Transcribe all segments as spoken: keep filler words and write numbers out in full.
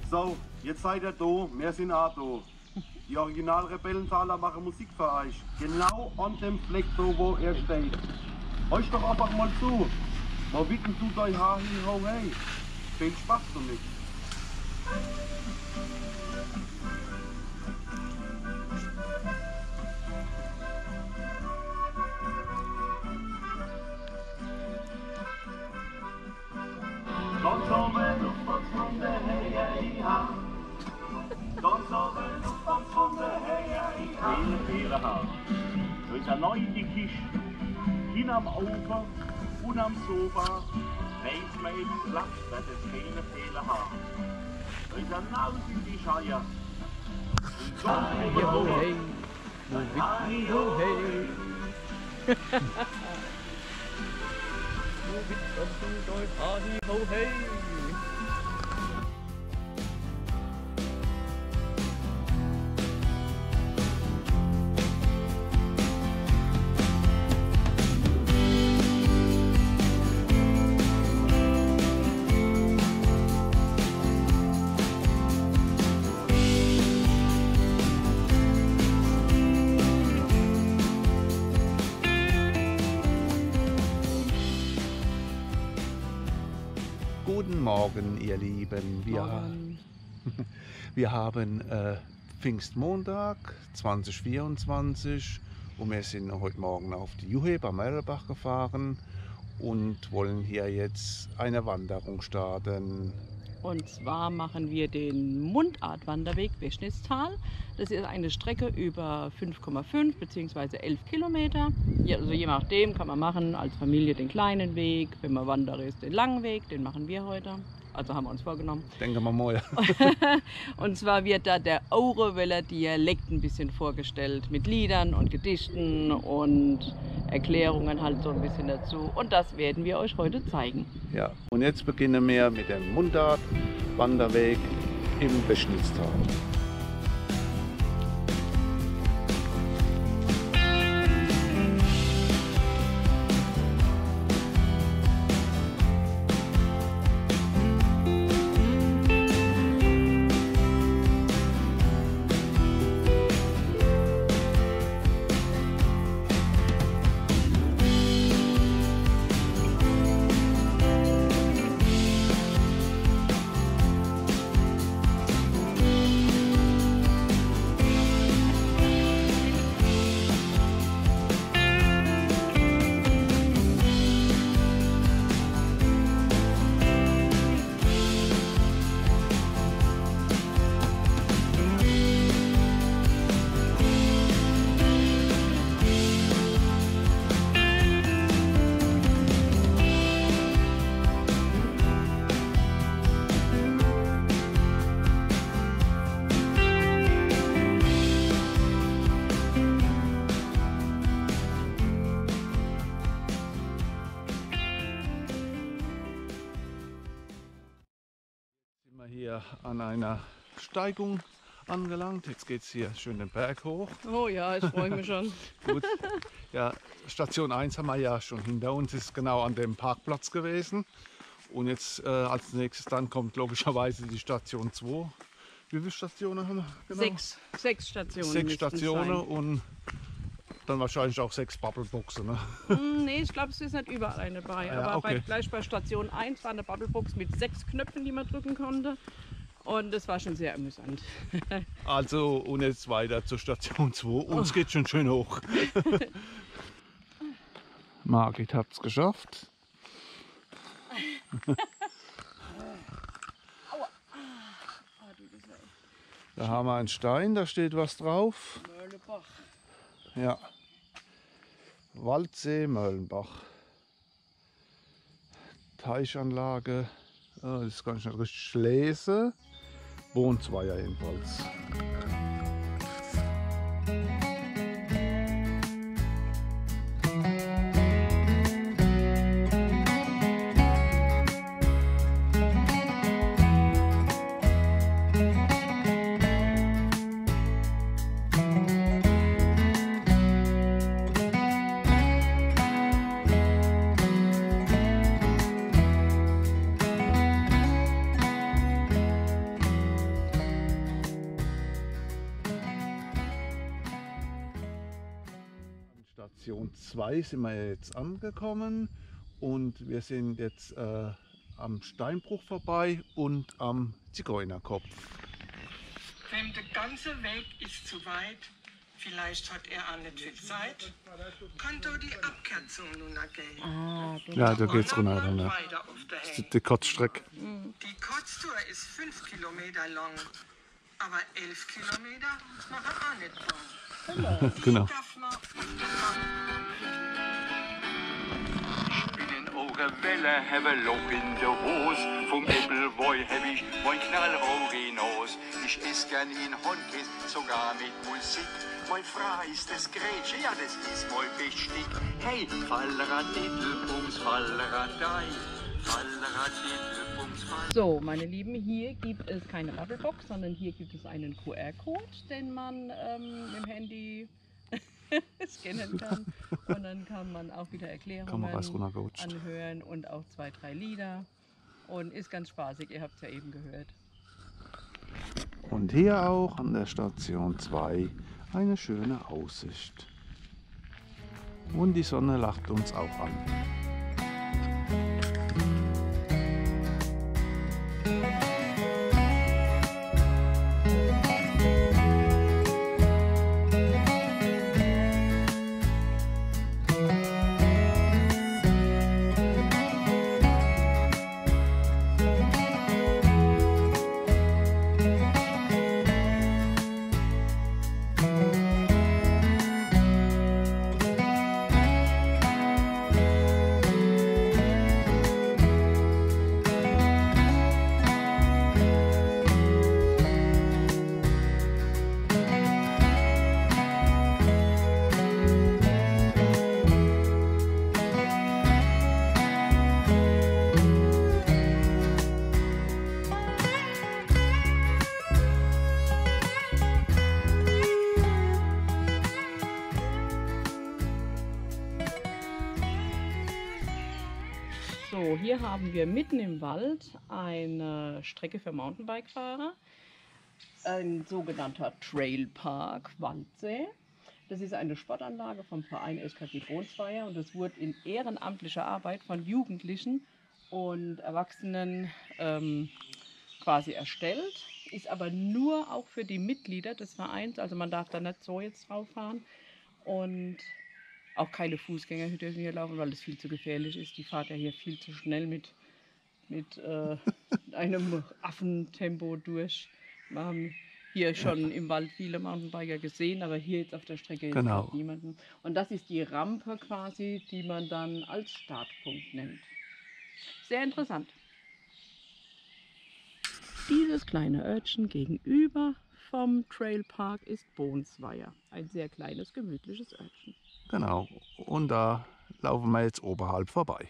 So, jetzt seid ihr da, wir sind auch da. Die Original-Rebellenthaler machen Musik für euch. Genau an dem Fleck da, wo er steht. Euch doch einfach mal zu. Mal wicken tut euch ha, hi, ho, hey. Viel Spaß damit. Ganz oben auf von der Hey, hey, ha. Ganz oben auf von der Hey, hey, ha. Viele, viele Haare. Da ist eine neue Kiste. Hin am Ofen und am Sofa. Weiß man jetzt Platz, dass es viele, viele Haare. Da ist eine Maus in die Scheier. Und so Hi, ho, hey. Wo wicken, ho, hey. Wo wicken, hi, ho, hey. Guten Morgen, ihr Lieben. Wir, Morgen. wir haben äh, Pfingstmontag zwanzig vierundzwanzig und wir sind heute Morgen auf die Juhe am Merlbach gefahren und wollen hier jetzt eine Wanderung starten. Und zwar machen wir den Mundartwanderweg Weschnitztal. Das ist eine Strecke über fünf Komma fünf bzw. elf Kilometer. Ja, also je nachdem kann man machen, als Familie den kleinen Weg, wenn man Wanderer ist, den langen Weg, den machen wir heute. Also haben wir uns vorgenommen. Denken wir mal. Und zwar wird da der Aureweller Dialekt ein bisschen vorgestellt mit Liedern und Gedichten und Erklärungen halt so ein bisschen dazu. Und das werden wir euch heute zeigen. Ja, und jetzt beginnen wir mit dem Mundartwanderweg im Weschnitztal. Hier an einer Steigung angelangt. Jetzt geht es hier schön den Berg hoch. Oh ja, ich freue mich schon. Gut. Ja, Station eins haben wir ja schon hinter uns, ist genau an dem Parkplatz gewesen. Und jetzt äh, als nächstes dann kommt logischerweise die Station zwei. Wie viele Stationen haben wir? Genau? Sechs, sechs Stationen. Sechs müssten es Stationen sein. und dann wahrscheinlich auch sechs Bubbleboxen. Ne? Hm, nee, ich glaube, es ist nicht überall eine dabei. Ja, aber okay. bei, gleich bei Station eins war eine Bubblebox mit sechs Knöpfen, die man drücken konnte. Und das war schon sehr amüsant. Also und jetzt weiter zur Station zwei. Uns oh. geht schon schön hoch. Margit hat es geschafft. Da haben wir einen Stein, da steht was drauf. Mörlebach. Ja. Waldsee Möllenbach. Teichanlage. Oh, das kann ich nicht richtig lesen. Wohnzweier jedenfalls. Station zwei sind wir jetzt angekommen und wir sind jetzt äh, am Steinbruch vorbei und am Zigeunerkopf. Wem der ganze Weg ist zu weit, vielleicht hat er auch nicht viel Zeit, kann da die Abkürzung nun gehen. Ah, gut. Ja, da geht's runter. Weiter Ne? auf der Das Hänge. ist die Kurzstrecke. Die Kurztour ist fünf Kilometer lang, aber elf Kilometer machen auch nicht lang. Genau. Die darf man auf der Bahn. In eure Welle habe Loch in der Hose, vom Appleboy hab ich mein knallrote Nose. Ich ess gern in Honkäse, sogar mit Musik. Mein Frau ist das Grätsche, ja das ist mein Bestick. Hey, Fallradidel, Bums, Fallradei, Fallradidel, Bums, Fallradei. So, meine Lieben, hier gibt es keine Rattlebox, sondern hier gibt es einen Q R-Code, den man ähm, im Handy scannen kann. Und dann kann man auch wieder Erklärungen Kamera ist runtergerutscht. anhören und auch zwei, drei Lieder. Und ist ganz spaßig, ihr habt es ja eben gehört. Und hier auch an der Station zwei eine schöne Aussicht. Und die Sonne lacht uns auch an. So, hier haben wir mitten im Wald eine Strecke für Mountainbike-Fahrer, ein sogenannter Trailpark Waldsee. Das ist eine Sportanlage vom Verein S K G Bohnsweier und das wurde in ehrenamtlicher Arbeit von Jugendlichen und Erwachsenen ähm, quasi erstellt, ist aber nur auch für die Mitglieder des Vereins, also man darf da nicht so jetzt drauf fahren und auch keine Fußgänger dürfen hier laufen, weil es viel zu gefährlich ist. Die fahrt ja hier viel zu schnell mit, mit äh, einem Affentempo durch. Wir haben hier schon im Wald viele Mountainbiker gesehen, aber hier jetzt auf der Strecke Genau. ist niemanden. Und das ist die Rampe quasi, die man dann als Startpunkt nennt. Sehr interessant. Dieses kleine Örtchen gegenüber vom Trailpark ist Bohnsweier. Ein sehr kleines, gemütliches Örtchen. Genau. Und da laufen wir jetzt oberhalb vorbei.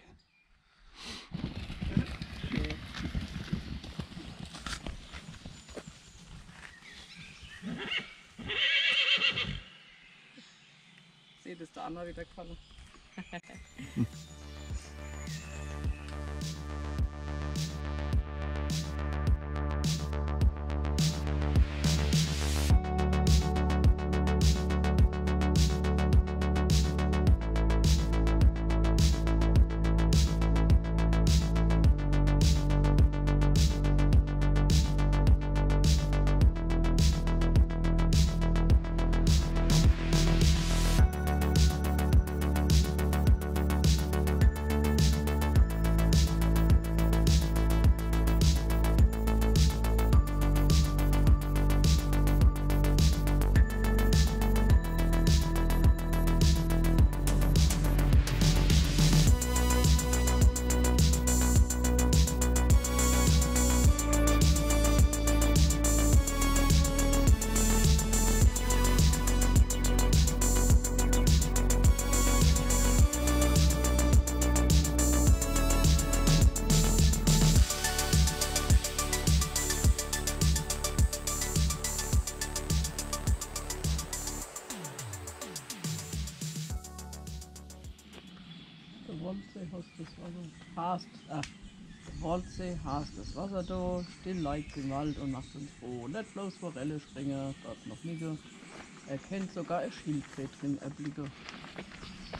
Seht es da einmal wieder gefallen. Waldsee hast das Wasser, hast, äh, Waldsee hast das Wasser da, still liegt im Wald und macht uns froh. Nicht bloß Forelle springen, dort noch Migge, er kennt sogar ein Schildkrötchen erblicke.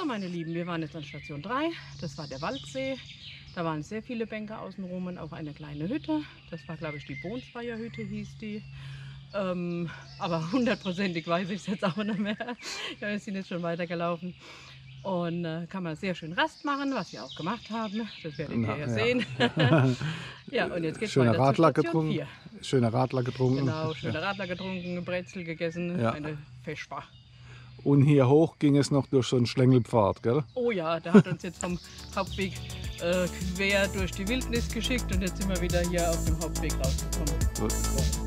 So, meine Lieben, wir waren jetzt an Station drei. Das war der Waldsee. Da waren sehr viele Bänke außenrum und auch eine kleine Hütte. Das war, glaube ich, die Bohnsweier Hütte hieß die. Ähm, aber hundertprozentig weiß ich es jetzt auch nicht mehr. Wir sind jetzt schon weitergelaufen. Und äh, kann man sehr schön Rast machen, was wir auch gemacht haben. Das werdet ihr Na, ja ja. sehen. Ja, und jetzt geht es Schöne weiter Radler zu Station getrunken. vier. Schöne Radler getrunken. Genau, schöne Radler getrunken, Brezel gegessen, Ja. eine Vespa. Und hier hoch ging es noch durch so einen Schlängelpfad, gell? Oh ja, der hat uns jetzt vom Hauptweg äh, quer durch die Wildnis geschickt und jetzt sind wir wieder hier auf dem Hauptweg rausgekommen. Gut.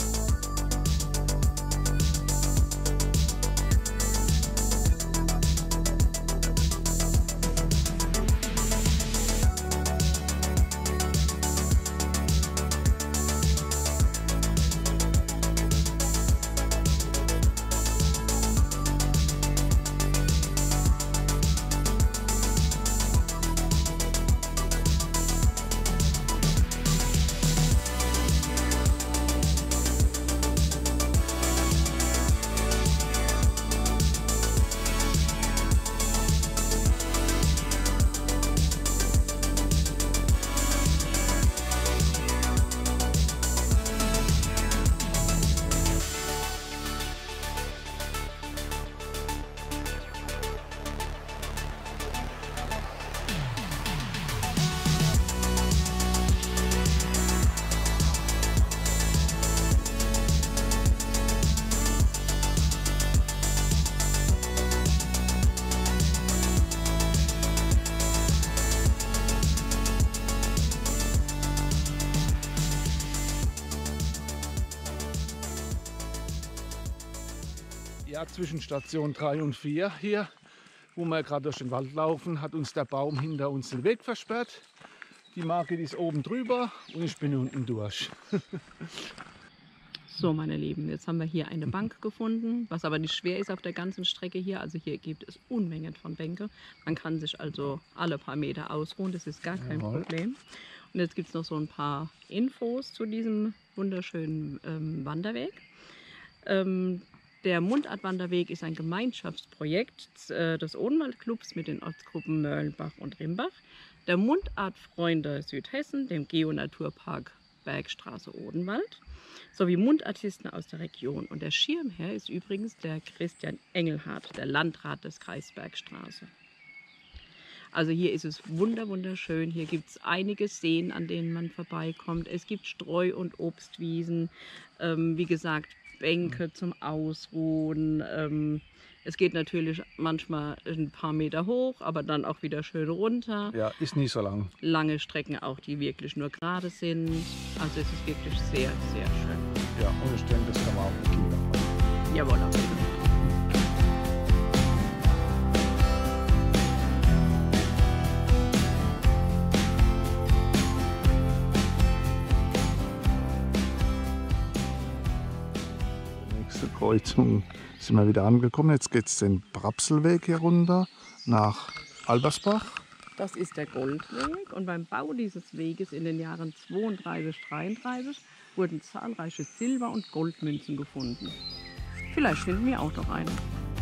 Ja, zwischen Station drei und vier hier, wo wir gerade durch den Wald laufen, hat uns der Baum hinter uns den Weg versperrt. Die Marke die ist oben drüber und ich bin unten durch. So, meine Lieben, jetzt haben wir hier eine Bank gefunden, was aber nicht schwer ist auf der ganzen Strecke hier. Also hier gibt es Unmengen von Bänke. Man kann sich also alle paar Meter ausruhen, das ist gar kein Jawohl. Problem. Und jetzt gibt es noch so ein paar Infos zu diesem wunderschönen ähm, Wanderweg. Ähm, Der Mundartwanderweg ist ein Gemeinschaftsprojekt äh, des Odenwaldclubs mit den Ortsgruppen Mörlenbach und Rimbach, der Mundartfreunde Südhessen, dem Geonaturpark Bergstraße Odenwald, sowie Mundartisten aus der Region. Und der Schirmherr ist übrigens der Christian Engelhardt, der Landrat des Kreis Bergstraße. Also hier ist es wunder wunderschön. Hier gibt es einige Seen, an denen man vorbeikommt. Es gibt Streu- und Obstwiesen, ähm, wie gesagt, Bänke zum Ausruhen. Ähm, es geht natürlich manchmal ein paar Meter hoch, aber dann auch wieder schön runter. Ja, ist nicht so lang. Lange Strecken auch, die wirklich nur gerade sind. Also es ist wirklich sehr, sehr schön. Ja, und ich denke, das kann man auch mit Kindern machen. Jawohl, auf jeden Fall. Nächste Kreuzung sind wir wieder angekommen. Jetzt geht es den Brapselweg hier runter nach Albersbach. Das ist der Goldweg und beim Bau dieses Weges in den Jahren zweiunddreißig dreiunddreißig wurden zahlreiche Silber- und Goldmünzen gefunden. Vielleicht finden wir auch noch eine.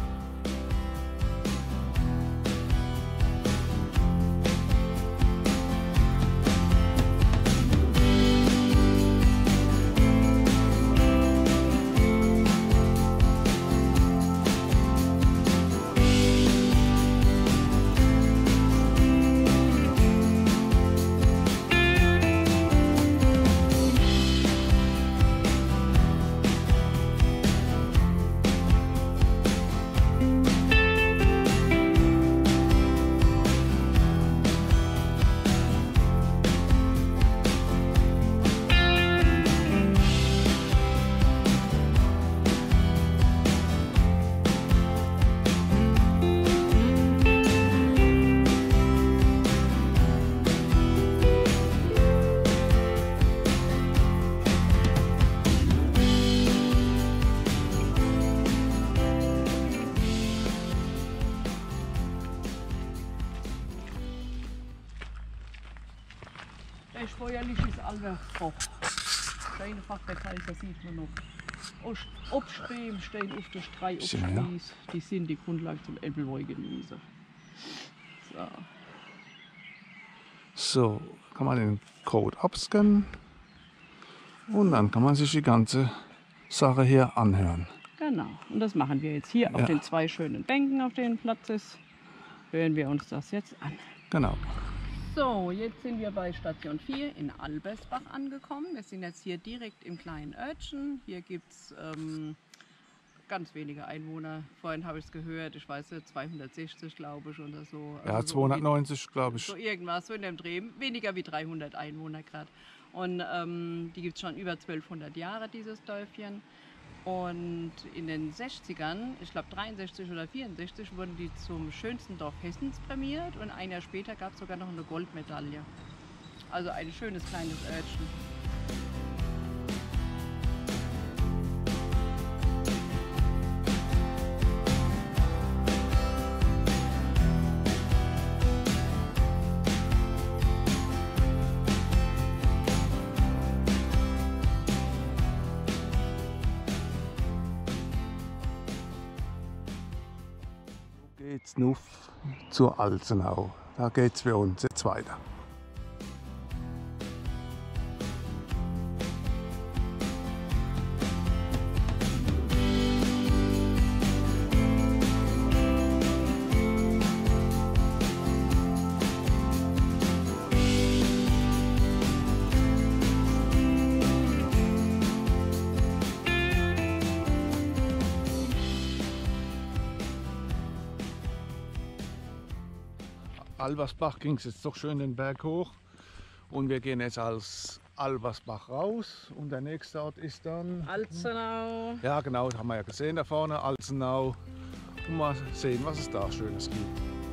Der Feuerlich ist Alberfach. Kleine Fachbezeichnung sieht man noch. Ost- Obstbäume stehen auf der Strei, Ja. Obstwies. Die sind die Grundlage zum Elbelwoi-Genießen. So. So, kann man den Code abscannen und dann kann man sich die ganze Sache hier anhören. Genau, und das machen wir jetzt hier Ja. auf den zwei schönen Bänken, auf denen Platz ist. Hören wir uns das jetzt an. Genau. So, jetzt sind wir bei Station vier in Albersbach angekommen. Wir sind jetzt hier direkt im kleinen Örtchen. Hier gibt es ähm, ganz wenige Einwohner. Vorhin habe ich es gehört, ich weiß nicht, zweihundertsechzig glaube ich oder so. Ja, Also so zweihundertneunzig glaube ich. So irgendwas, so in dem Dreh. Weniger wie dreihundert Einwohner gerade. Und ähm, die gibt es schon über zwölfhundert Jahre, dieses Dörfchen. Und in den sechzigern, ich glaube dreiundsechzig oder vierundsechzig, wurden die zum schönsten Dorf Hessens prämiert. Und ein Jahr später gab es sogar noch eine Goldmedaille. Also ein schönes kleines Örtchen. Geht's nur zur Alzenau. Da geht's für uns jetzt weiter. Albersbach ging es jetzt doch schön den Berg hoch und wir gehen jetzt aus Albersbach raus und der nächste Ort ist dann, Alzenau. ja genau, haben wir ja gesehen da vorne, Alzenau, und mal sehen, was es da Schönes gibt.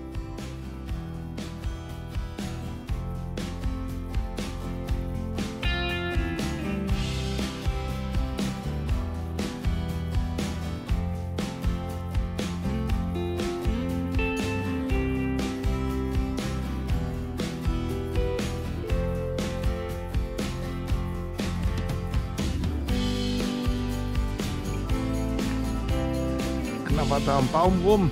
Knabbert da am Baum rum.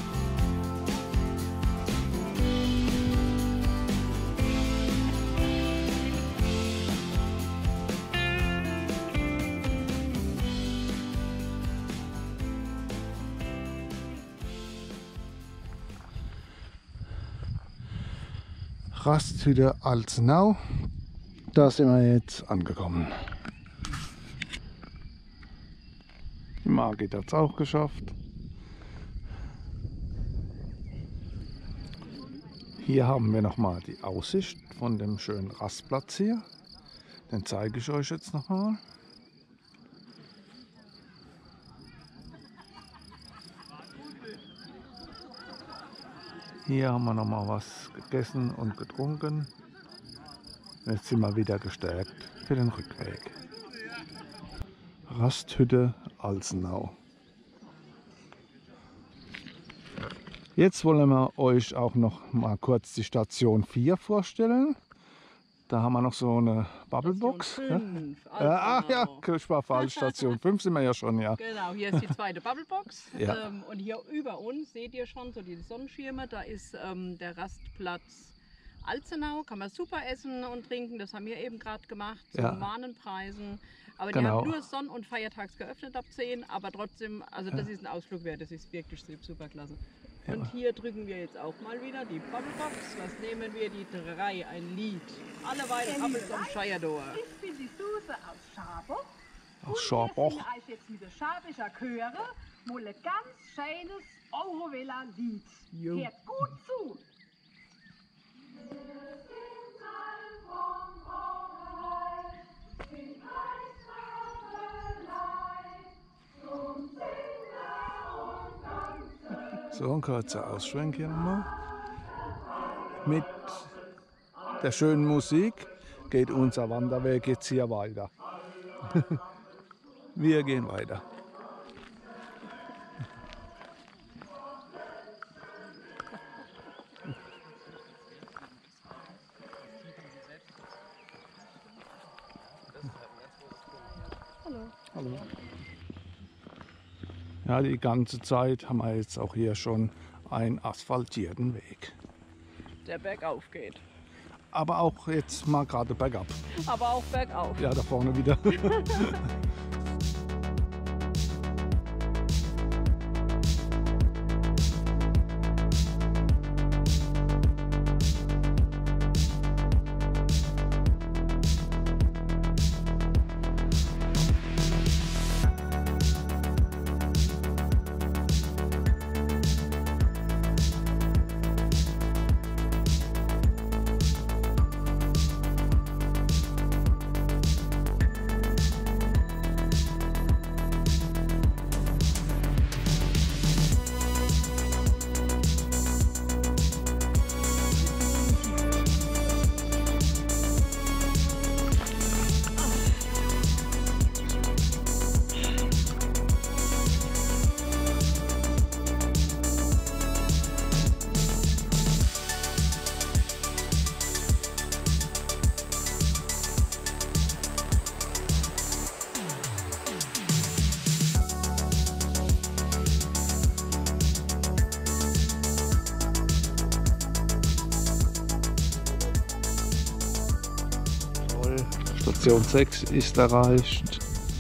Rasthütte Alzenau. Da sind wir jetzt angekommen. Die Margit hat es auch geschafft. Hier haben wir nochmal die Aussicht von dem schönen Rastplatz hier. Den zeige ich euch jetzt nochmal. Hier haben wir nochmal was gegessen und getrunken. Jetzt sind wir wieder gestärkt für den Rückweg. Rasthütte Alzenau. Jetzt wollen wir euch auch noch mal kurz die Station vier vorstellen. Da haben wir noch so eine Bubblebox. Station fünf, Ja, ach ja, Alzenau. ich war falsch. Station fünf sind wir ja schon, ja. Genau, hier ist die zweite Bubblebox. Ja. Ähm, und hier über uns seht ihr schon so die Sonnenschirme. Da ist ähm, der Rastplatz Alzenau. Kann man super essen und trinken. Das haben wir eben gerade gemacht zu Ja. humanen Preisen. Aber die Genau. haben nur sonn- und feiertags geöffnet ab zehn. Aber trotzdem, also das ist ein Ausflug wert. Das ist wirklich super klasse. Und Ja. hier drücken wir jetzt auch mal wieder die Bubblebox. Was nehmen wir? Die drei, ein Lied. Alle beide Appels am Scheierdor. Ich bin die Suse aus Schaboch. Aus Schaboch. Und wir singen euch jetzt mit der Schabischer Chöre mal ein ganz schönes Euroweller-Lied. Jo. Hört gut zu. So ein kurzer Ausschwenk hier nochmal. Mit der schönen Musik geht unser Wanderweg jetzt hier weiter. Wir gehen weiter. Hallo. Ja, die ganze Zeit haben wir jetzt auch hier schon einen asphaltierten Weg. Der bergauf geht. Aber auch jetzt mal gerade bergab. Aber auch bergauf. Ja, da vorne wieder. Station sechs ist erreicht.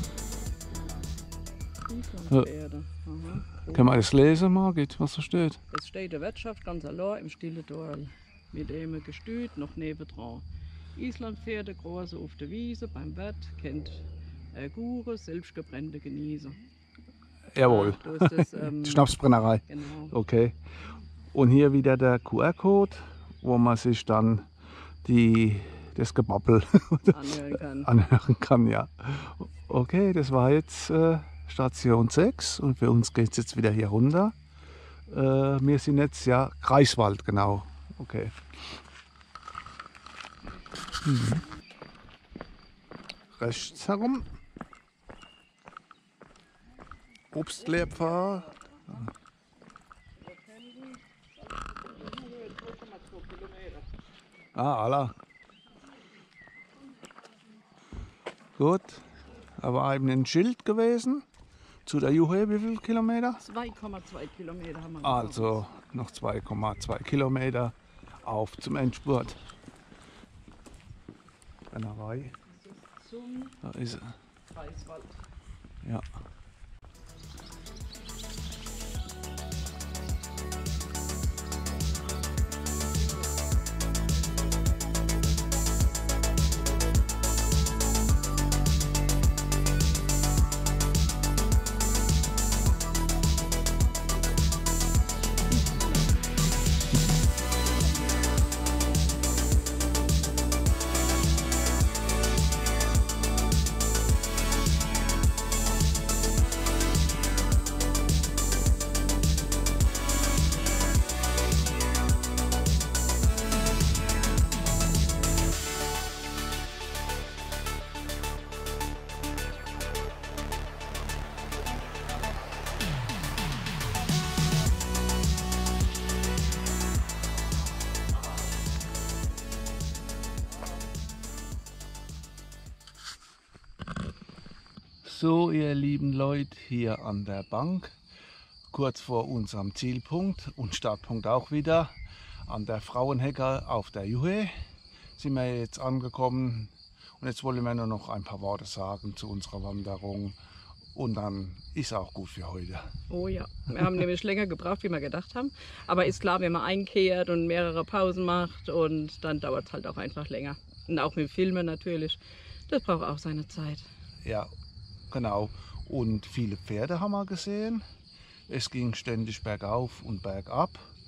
Islandpferde. Aha. Kann man das lesen, Margit, was da steht? Es steht der Wirtschaft ganz allein im stillen Tal. Mit einem Gestüt noch nebendran. Islandpferde, große auf der Wiese, beim Wett, kennt äh, Gure, selbstgebrannte genießen. Jawohl. Ah, da ist das, ähm, Die Schnapsbrennerei. Genau. Okay. Und hier wieder der Q R-Code, wo man sich dann die, das Gebabbel Anhören kann. anhören kann. Ja. Okay, das war jetzt äh, Station sechs und für uns geht es jetzt wieder hier runter. Äh, wir sind jetzt ja Greifswald, genau. Okay. Mhm. Rechts herum. Obstlehrpfad. Ah, Allah. Gut. Aber eben ein Schild gewesen. Zu der Juhe, wie viele Kilometer? zwei Komma zwei Kilometer haben wir. Also noch zwei Komma zwei Kilometer auf zum Endspurt. Brennerei. Zum Da ist er. Greifswald. Ja. So, ihr lieben Leute, hier an der Bank, kurz vor unserem Zielpunkt und Startpunkt auch wieder, an der Frauenhecker auf der Juhe sind wir jetzt angekommen und jetzt wollen wir nur noch ein paar Worte sagen zu unserer Wanderung und dann ist auch gut für heute. Oh ja, wir haben nämlich länger gebraucht, wie wir gedacht haben. Aber ist klar, wenn man einkehrt und mehrere Pausen macht und dann dauert es halt auch einfach länger. Und auch mit Filmen natürlich, das braucht auch seine Zeit. Ja, genau. Und viele Pferde haben wir gesehen. Es ging ständig bergauf und bergab.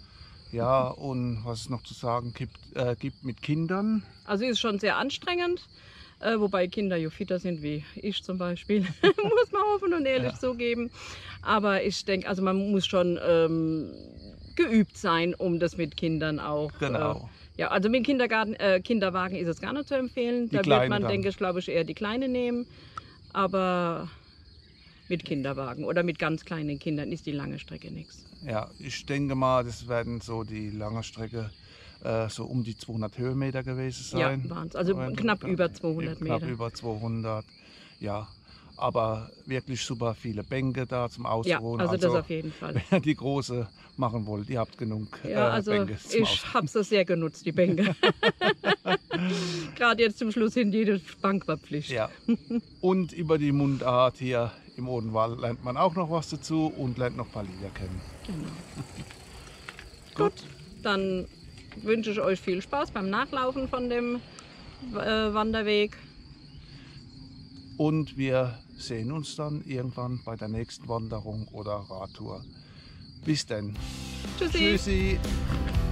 Ja, und was es noch zu sagen gibt, äh, gibt mit Kindern. Also ist schon sehr anstrengend, äh, wobei Kinder ja fitter sind wie ich zum Beispiel, muss man offen und ehrlich Ja. zugeben. Aber ich denke, also man muss schon ähm, geübt sein, um das mit Kindern auch. Genau. Äh, ja, also mit Kindergarten, äh, Kinderwagen ist es gar nicht zu empfehlen. Die Da wird Kleinen man, dann. denke ich, glaube ich, eher die Kleine nehmen. Aber mit Kinderwagen oder mit ganz kleinen Kindern ist die lange Strecke nichts. Ja, ich denke mal, das werden so die lange Strecke äh, so um die zweihundert Höhenmeter gewesen sein. Ja, waren's. Also Wenn- knapp über zweihundert Knapp Meter. über zweihundert, ja. Aber wirklich super viele Bänke da zum Ja, Ausruhen. also das auf jeden Fall. Wenn ihr die große machen wollt, ihr habt genug Ja, äh, also Bänke zum ich Ausruhen. habe es sehr genutzt, die Bänke. Gerade jetzt zum Schluss hin, jede Bank war Pflicht. Ja. Und über die Mundart hier im Odenwald lernt man auch noch was dazu und lernt noch ein paar Lieder kennen. Genau. Gut, dann wünsche ich euch viel Spaß beim Nachlaufen von dem äh, Wanderweg. Und wir sehen uns dann irgendwann bei der nächsten Wanderung oder Radtour. Bis dann. Tschüssi. Tschüssi.